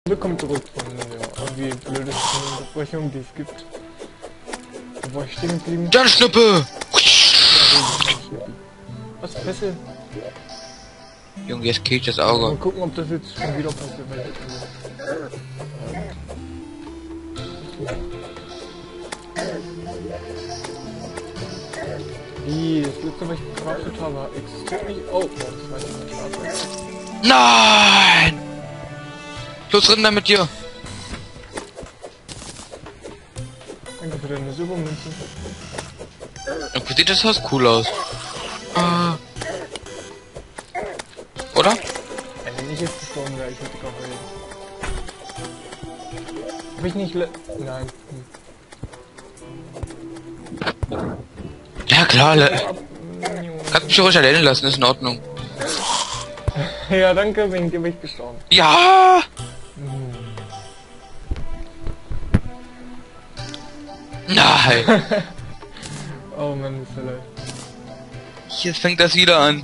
Willkommen zurück von irgendwie blöden Unterbrechung, die es gibt. Wo war ich stehen geblieben? Dann Schnuppe! Was? Fessel? Junge, jetzt killt das Mal Auge. gucken, ob das jetzt schon wieder passiert. Wie, das letzte, was ich gecraftet habe, existiert nicht. Oh, das war nicht mein Schwarz. Nein! Los, Rinder mit dir! Danke für deine Silbermünze. Irgendwie sieht das Haus cool aus. Ah. Oder? Wenn ich jetzt gestorben wäre, ich hätte geheult. Hab ich nicht Nein. Ja klar, kannst mich ruhig alleine lassen, ist in Ordnung. Ja, danke, wegen dir bin ich gestorben. Ja! Nein! Oh Mann, ist ja leid. Jetzt fängt das wieder an.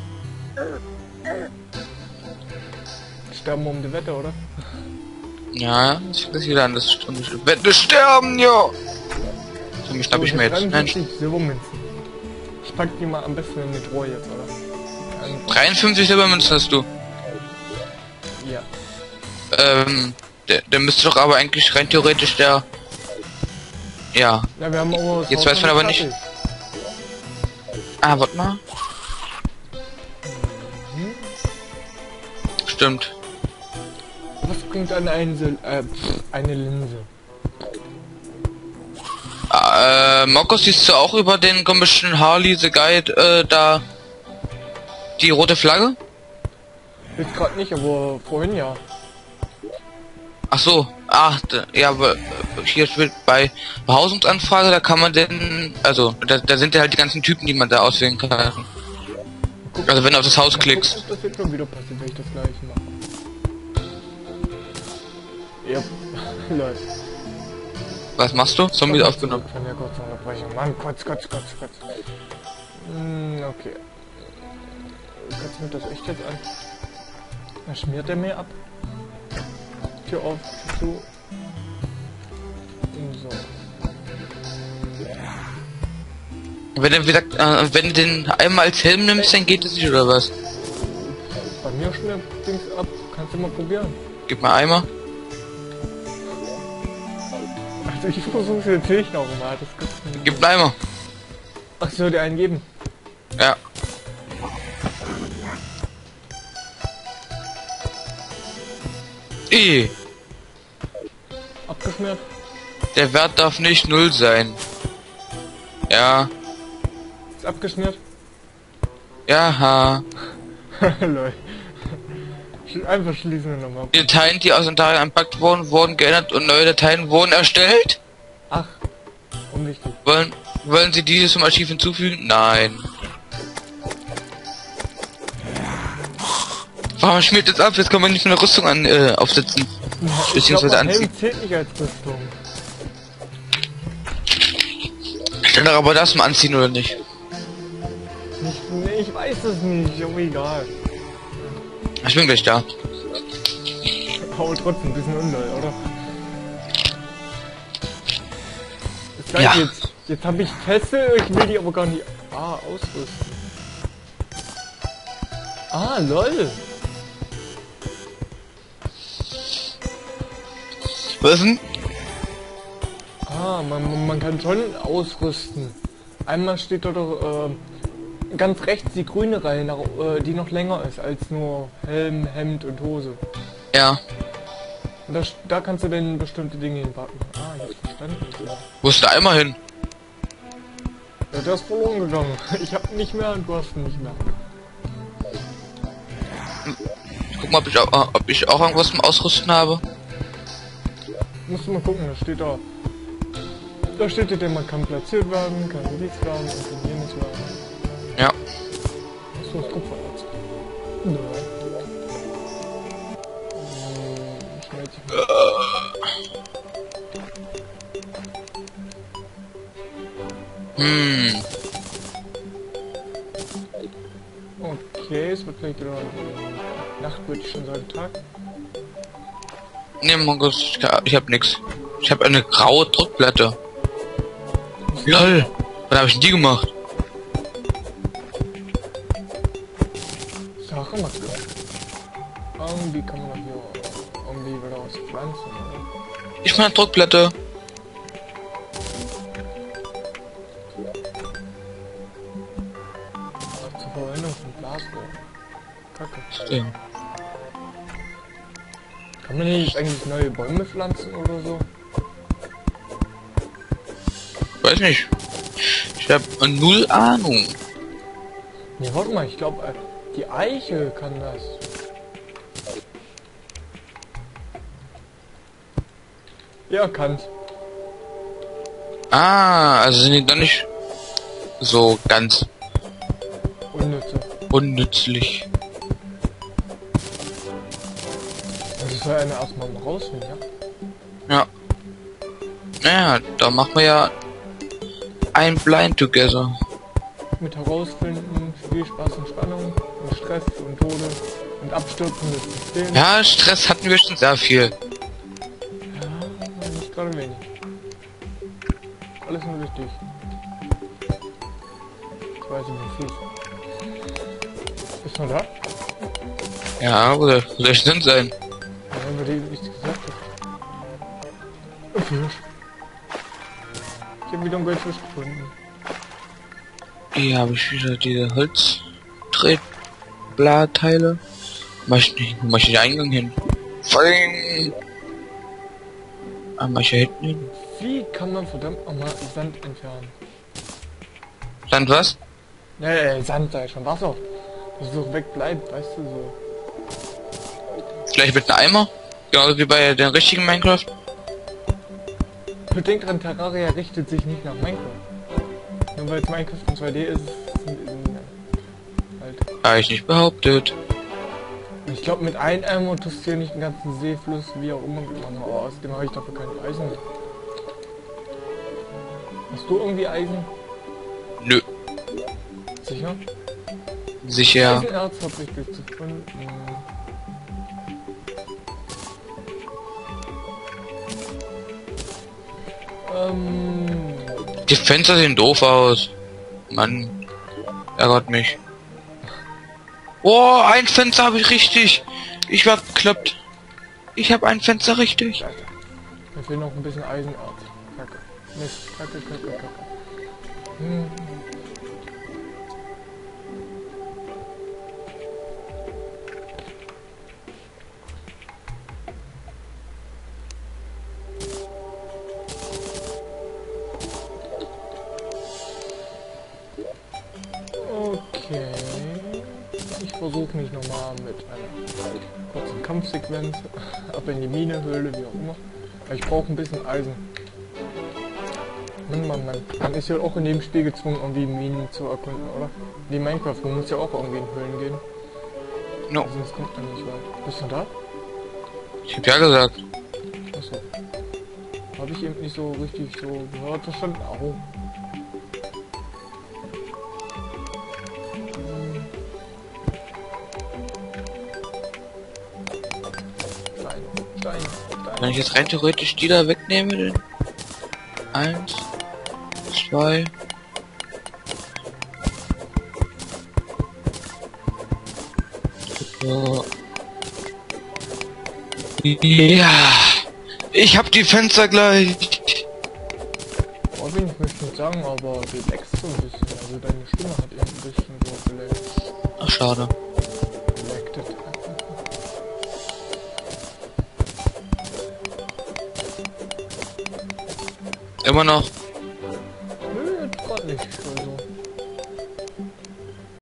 Sterben um die Wette, oder? Ja, jetzt fängt das wieder an. Das stimmt. Wette sterben, ja! So, mich schnapp ich mir jetzt. Nein. Silbermünzen. Ich pack die mal am besten in die Truhe jetzt, oder? 53 Silbermünzen hast du. Ja. Der müsste doch aber eigentlich rein theoretisch der... Ja. Ja, wir haben auch Jetzt weiß man aber nicht. Ah, warte mal. Stimmt. Was bringt eine Linse? Markus, siehst du auch über den komischen Harley the Guide, da die rote Flagge? Jetzt gerade nicht, aber vorhin ja. Ach so, ja, aber hier steht bei Behausungsanfrage, da kann man denn, also, da sind ja halt die ganzen Typen, die man da auswählen kann. Guck, Also wenn du auf das Haus klickst. Guck, das wird schon wieder passieren, wenn ich das gleich mache. Ja, läuft. Was machst du? Zombies aufgenommen. Von der kurzen Unterbrechung. Mann, Kotz. Okay. Kannst du mir das echt jetzt an? Da schmiert er mir ab. Tür auf, Tür zu. So. Wenn du, wie gesagt, wenn du den einmal als Helm nimmst, dann geht es nicht, oder was? Bei mir schmiert Dings ab. Kannst du mal probieren. Gib mal Eimer. Also ich versuch's natürlich noch mal. Das gibt's nicht. Gib einen Eimer. Ach, soll dir einen geben? Ja. Abgeschmiert? Der Wert darf nicht 0 sein. Ja. Ist abgeschmiert? Ja. Lol. Einfach schließen wir nochmal. Die Dateien, die aus Inventarien anpackt wurden, wurden geändert und neue Dateien wurden erstellt. Ach, unwichtig. Wollen Sie diese zum Archiv hinzufügen? Nein. Warum schmiert jetzt ab? Jetzt kann man nicht mehr eine Rüstung aufsetzen. Beziehungsweise anziehen. Helm zählt nicht als Rüstung. Dann doch aber das mal anziehen oder nicht? Nee, ich weiß es nicht, aber egal. Ich bin gleich da. Aber trotzdem ein bisschen undoll, oder? Das Ja. Jetzt habe ich Fessel, ich will die aber gar nicht ausrüsten. Lol. Was denn? Man kann schon ausrüsten. Einmal steht da doch ganz rechts die grüne Reihe, die noch länger ist als nur Helm, Hemd und Hose. Ja. Und da kannst du dann bestimmte Dinge hinpacken. Ich hab's verstanden. Wo ist der Eimer hin? Ja, der ist verloren gegangen. Ich hab nicht mehr und du hast ihn nicht mehr. Ich guck mal, ob ich auch irgendwas zum Ausrüsten habe. Musst du mal gucken, da steht da. Da steht ja, man kann platziert werden, kann released werden und kann jenes werden. Ja. Achso, das Kupfererz. Nö. Ich melde dich. Okay, es wird gleich wieder Nacht, würde ich schon sagen, Tag. Nee, Mongus, ich hab nix. Ich habe eine graue Druckplatte. LOL! Was habe ich denn die gemacht? Sache mal klar. Irgendwie kann man hier irgendwie wieder was pflanzen, oder? Ich meine Druckplatte. Ach, zur Verwendung von Blasrohr. Kacke. Ja. Kann man hier jetzt eigentlich neue Bäume pflanzen oder so? Weiß nicht. Ich habe null Ahnung. Ne, warte mal, ich glaube, die Eiche kann das. Ja, kann's. Ah, also sind die doch nicht so ganz Unnütze. unnützlich. Und das soll ja erstmal mal rausfinden, ja? Ja. Naja, da machen wir ja ein Blind Together. Mit herausfinden, Spielspaß und Spannung und Stress und Tode und Abstürzen des Systems. Ja, Stress hatten wir schon sehr viel. Ja, nicht gerade wenig. Alles nur wichtig. Ich weiß nicht, wie viel. Ist man da? Ja, wo soll ich denn sein? Ja, wenn wir dir nichts gesagt haben. Fisch. Ich habe wieder einen Goldfisch gefunden. Hier habe ich wieder diese Holzdrehblattteile. Mach ich den Eingang hin. Falling! Mach ich hier hinten hin. Wie kann man verdammt nochmal Sand entfernen? Dann was? Sand sei schon Wasser. Dass es so wegbleibt, weißt du so. Vielleicht mit einem Eimer? Genauso wie bei den richtigen Minecraft? Denk dran, Terraria richtet sich nicht nach Minecraft. Nur weil es Minecraft in 2D ist, halt. Habe ich nicht behauptet. Und ich glaube, mit einem Eimer tust du hier nicht den ganzen Seefluss, wie auch immer, machen. Aber außerdem habe ich dafür kein Eisen. Hast du irgendwie Eisen? Nö. Sicher? Sicher. Eisenerz habe ich gefunden. Die Fenster sehen doof aus. Mann. Ärgert mich. Oh, ein Fenster habe ich richtig. Ich war bekloppt. Ich habe ein Fenster richtig. Alter. Mir fehlt noch ein bisschen Eisenerz. Kacke. Mist. Kacke. Okay. Ich versuche mich nochmal mit einer kurzen Kampfsequenz ab in die Minehöhle, wie auch immer. Aber ich brauche ein bisschen Eisen. Mann. Man ist ja auch in dem Spiel gezwungen, irgendwie Minen zu erkunden, oder? Wie Minecraft, man muss ja auch irgendwie in Höhlen gehen. No. Sonst kommt man nicht weit. Bist du da? Ich hab ja gesagt. Achso. Habe ich eben nicht so richtig so gehört, verstanden. Au. Stein. Wenn ich jetzt rein theoretisch die da wegnehme, dann 1, 2. So. Ja, ich hab die Fenster gleich. Robin, ich möchte nicht sagen, aber du leckst so ein bisschen. Also deine Stimme hat eben ein bisschen so geleckt. Ach, schade. Geleckt. Immer noch. Nö, jetzt grad nicht.